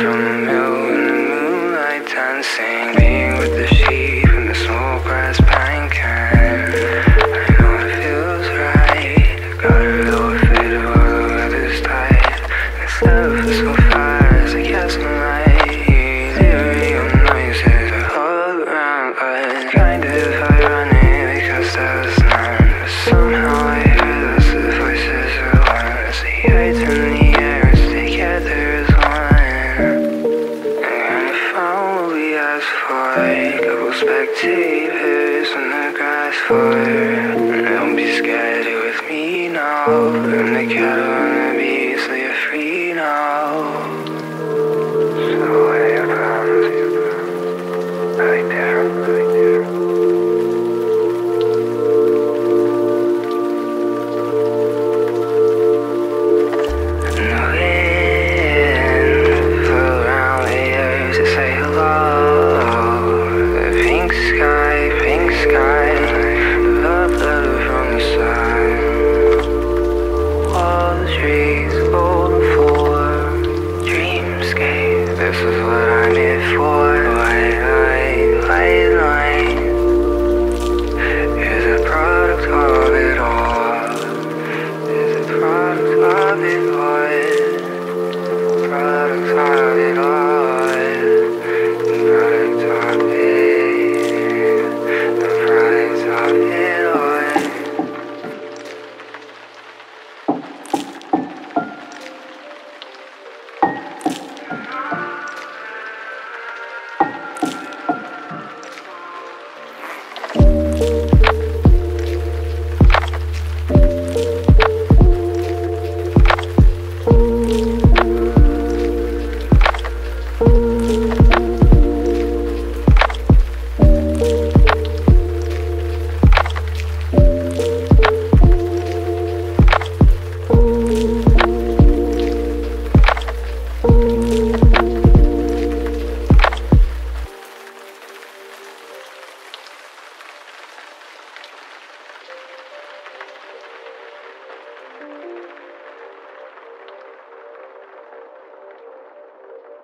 on the mill in the moonlight dancing, being with the sheep in the small brass pine can. I know it feels right. I got a little afraid of all the weather's tight. Instead of so fast, I guess I'm right. Lyrical noises are all around us. Kind of ironic because there was none, but somehow I hear those the voices are one. As the earth in the air is together as one. And I found what we asked for, a couple spectators on the grass floor. Don't be scared, you're with me now. And the cattle